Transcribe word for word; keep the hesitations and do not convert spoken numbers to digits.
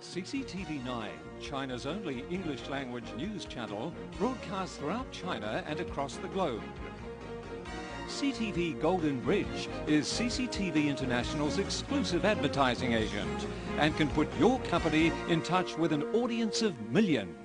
C C T V nine, China's only English-language news channel, broadcasts throughout China and across the globe. C T V Golden Bridge is C C T V International's exclusive advertising agent and can put your company in touch with an audience of millions.